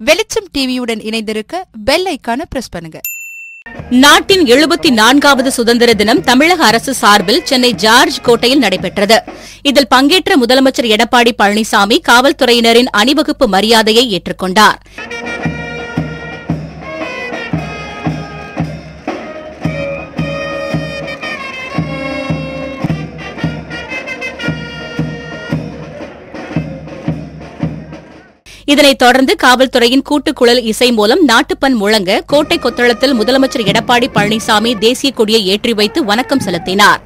வெளிச்சம் டிவியுடன் இணைந்திருக்க பெல் ஐகானை பிரஸ் பண்ணுங்க. நாட்டின் 74வது சுதந்திர தினம் தமிழக அரசு சார்பில் சென்னை ஜார்ஜ் கோட்டையில் நடைபெற்றது. இதில் பங்கேற்ற முதலமைச்சர் எடப்பாடி பழனிசாமி காவல்துறையினரின் அணிவகுப்பு மரியாதையை ஏற்றுக்கொண்டார். இதனைத் தொடர்ந்து காவல்துறையின் கூட்டுக்குழல் இசை மூலம் நாட்டுப்பண் முழங்க கோட்டை கொத்தளத்தில் முதலமைச்சர் எடப்பாடி பழனிசாமி தேசிய கொடியை ஏற்றி வைத்து வணக்கம் செலுத்தினார்.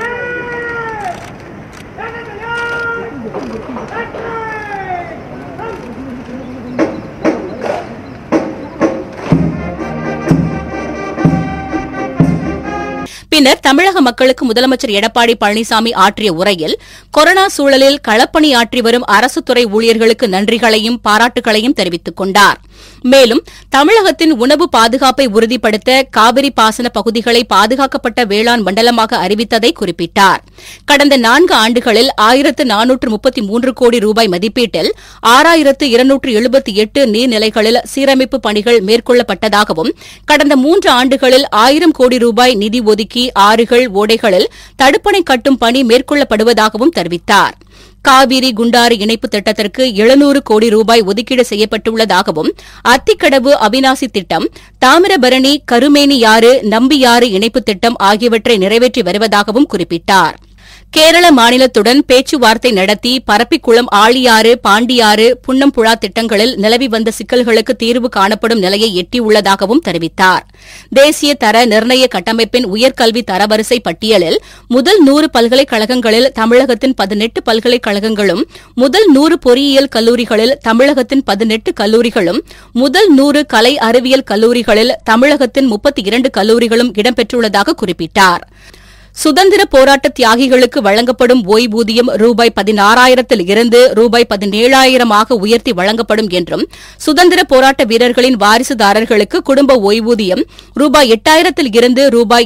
பின்னர் தமிழக மக்களுக்கு முதலமைச்சர் எடப்பாடி பழனிசாமி ஆற்றிய உரையில் கொரோனா சூழலில் களப்பணியாற்றி வரும் அரசுத் துறை ஊழியர்களுக்கு நன்றிகளையும் பாராட்டுகளையும் தெரிவித்துக் கொண்டார். மேலும் தமிழகத்தின் உணவு பாதுகாப்பை உறுதிப்படுத்த காவிரி பாசன பகுதிகளை பாதுகாக்கப்பட்ட வேளாண் மண்டலமாக அறிவித்ததை குறிப்பிட்டார். கடந்த 4 ஆண்டுகளில் 1433 கோடி ரூபாய் மதிப்பீட்டில் 6278 நீர்நிலைகளில் சீரமைப்பு பணிகள் மேற்கொள்ளப்பட்டதாகவும் கடந்த 3 ஆண்டுகளில் 1000 கோடி ரூபாய் நிதி ஒதுக்கி ஆறுகள் ஓடைகளில் தடுப்பணை கட்டும் பணி மேற்கொள்ளப்படுவதாகவும் தெரிவித்தார். காவிரி குண்டாறு இணைப்பு திட்டத்திற்கு 700 கோடி ரூபாய் ஒதுக்கீடு செய்யப்பட்டுள்ளதாகவும் அத்திக்கடவு அவிநாசி திட்டம், தாமிரபரணி கருமேனியாறு நம்பியாறு இணைப்பு திட்டம் ஆகியவற்றை நிறைவேற்றி வருவதாகவும் குறிப்பிட்டார். கேரள மாநிலத்துடன் பேச்சுவார்த்தை நடத்தி பரப்பிக்குளம் ஆழியாறு பாண்டியாறு புன்னம்புழா திட்டங்களில் நிலவி வந்த சிக்கல்களுக்கு தீர்வு காணப்படும் நிலையை எட்டியுள்ளதாகவும் தெரிவித்தார். தேசிய தர நிர்ணய கட்டமைப்பின் உயர்கல்வி தரவரிசை பட்டியலில் முதல் 100 பல்கலைக்கழகங்களில் தமிழகத்தின் 18 பல்கலைக்கழகங்களும், முதல் 100 பொறியியல் கல்லூரிகளில் தமிழகத்தின் 18 கல்லூரிகளும், முதல் 100 கலை அறிவியல் கல்லூரிகளில் தமிழகத்தின் 32 கல்லூரிகளும் இடம்பெற்றுள்ளதாக குறிப்பிட்டார். சுதந்திர போராட்ட தியாகிகளுக்கு வழங்கப்படும் ஓய்வூதியம் ரூபாய் 16,000 இருந்து ரூபாய் 17,000 உயர்த்தி வழங்கப்படும் என்றும், சுதந்திர போராட்ட வீரர்களின் வாரிசுதாரர்களுக்கு குடும்ப ஓய்வூதியம் ரூபாய் 8,000 இருந்து ரூபாய்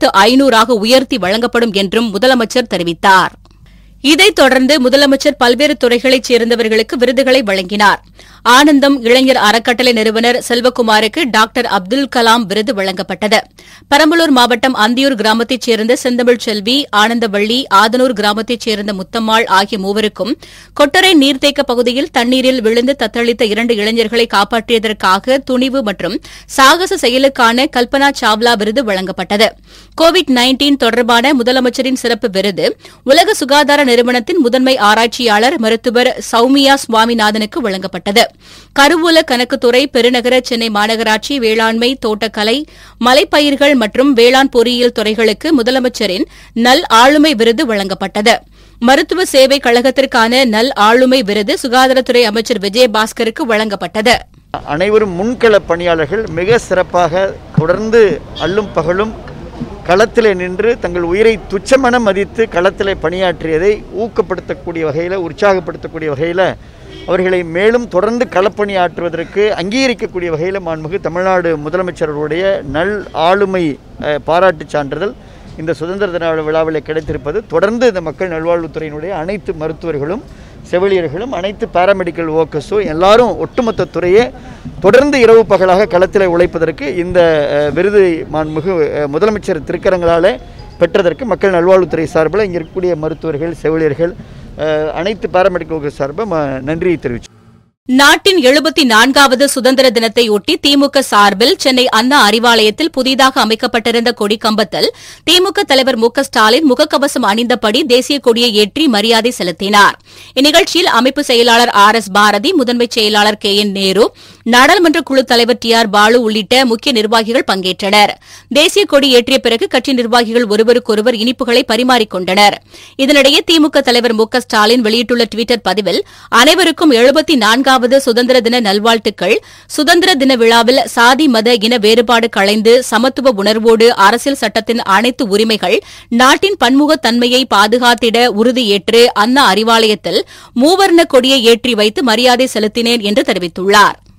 8,500 உயர்த்தி வழங்கப்படும் என்றும் முதலமைச்சர் தெரிவித்தார். இதைத் தொடர்ந்து முதலமைச்சர் பல்வேறு துறைகளைச் சேர்ந்தவர்களுக்கு விருதுகளை வழங்கினார். ஆனந்தம் இளைஞர் அறக்கட்டளை நிறுவனர் செல்வகுமாருக்கு டாக்டர் அப்துல் கலாம் விருது வழங்கப்பட்டது. பெரம்பலூர் மாவட்டம் அந்தியூர் கிராமத்தைச் சேர்ந்த செந்தமிழ் செல்வி, ஆனந்தவள்ளி, ஆதனூர் கிராமத்தைச் சேர்ந்த முத்தம்மாள் ஆகிய மூவருக்கும் கொட்டரை நீர்த்தேக்க பகுதியில் தண்ணீரில் விழுந்து தத்தளித்த 2 இளைஞர்களை காப்பாற்றியதற்காக துணிவு மற்றும் சாகச செயலுக்கான கல்பனா சாவ்லா விருது வழங்கப்பட்டது. கோவிட்-19 தொடர்பான முதலமைச்சரின் சிறப்பு விருது உலக சுகாதார நிறுவனத்தின் முதன்மை ஆராய்ச்சியாளர் மருத்துவர் சௌமியா சுவாமிநாதனுக்கு வழங்கப்பட்டது. கருவூல கணக்குத்துறை, பெருநகர சென்னை மாநகராட்சி, வேளாண்மை, தோட்டக்கலை, மலைப்பயிர்கள் மற்றும் வேளாண் பொறியியல் துறைகளுக்கு முதலமைச்சரின் நல் ஆளுமை விருது வழங்கப்பட்டது. மருத்துவ சேவை கழகத்திற்கான நல் ஆளுமை விருது சுகாதாரத்துறை அமைச்சர் விஜயபாஸ்கருக்கு வழங்கப்பட்டது. அனைவரும் முன்கள பணியாளர்கள் மிக சிறப்பாக தொடர்ந்து அல்லும் பகலும் களத்திலே நின்று தங்கள் உயிரை துச்சமென மதித்து களத்திலே பணியாற்றியதை ஊக்கப்படுத்தக்கூடிய வகையில், உற்சாகப்படுத்தக்கூடிய வகையில், அவர்களை மேலும் தொடர்ந்து களப்பணியாற்றுவதற்கு அங்கீகரிக்கக்கூடிய வகையில் மாண்புமிகு தமிழ்நாடு முதலமைச்சருடைய நல் ஆளுமை பாராட்டுச் சான்றிதழ் இந்த சுதந்திர தின விழாவில் கிடைத்திருப்பது தொடர்ந்து இந்த மக்கள் நல்வாழ்வுத்துறையினுடைய அனைத்து மருத்துவர்களும், செவிலியர்களும், அனைத்து பாராமெடிக்கல் ஒர்க்கர்ஸும் எல்லாரும் ஒட்டுமொத்த துறையே தொடர்ந்து இரவு பகலாக களத்தில் உழைப்பதற்கு இந்த விருது மாண்புமிகு முதலமைச்சர் திருக்கரங்களால் பெற்றதற்கு மக்கள் நல்வாழ்வுத்துறை சார்பில் இங்கே இருக்கக்கூடிய மருத்துவர்கள், செவிலியர்கள், அனைத்து பாராமெடிக்கல் ஒர்க்கர்ஸ் சார்பில் நன்றியை தெரிவித்தோம். நாட்டின் 74வது சுதந்திர தினத்தையொட்டி திமுக சார்பில் சென்னை அண்ணா அறிவாலயத்தில் புதிதாக அமைக்கப்பட்டிருந்த கொடிக்கம்பத்தில் திமுக தலைவர் மு க ஸ்டாலின் முகக்கவசம் அணிந்தபடி தேசிய கொடியை ஏற்றி மரியாதை செலுத்தினார். இந்நிகழ்ச்சியில் அமைப்பு செயலாளர் RS பாரதி, முதன்மைச் செயலாளர் KN நேரு, நாடாளுமன்ற குழு தலைவர் TR பாலு உள்ளிட்ட முக்கிய நிர்வாகிகள் பங்கேற்றனர். தேசிய கொடி ஏற்றிய பிறகு கட்சி நிர்வாகிகள் ஒருவருக்கொருவர் இனிப்புகளை பரிமாறிக்கொண்டனர். இதனிடையே திமுக தலைவர் மு க ஸ்டாலின் வெளியிட்டுள்ள டுவிட்டர் பதிவில் அனைவருக்கும் 74வது சுதந்திர தின நல்வாழ்த்துக்கள். சுதந்திர தின விழாவில் சாதி மத இன வேறுபாடு களைந்து சமத்துவ உணர்வோடு அரசியல் சட்டத்தின் அனைத்து உரிமைகள், நாட்டின் பன்முகத்தன்மையை பாதுகாத்திட உறுதியேற்று அண்ணா அறிவாலயத்தில் மூவர்ண கொடியை ஏற்றி வைத்து மரியாதை செலுத்தினேன் என்று தெரிவித்துள்ளார்.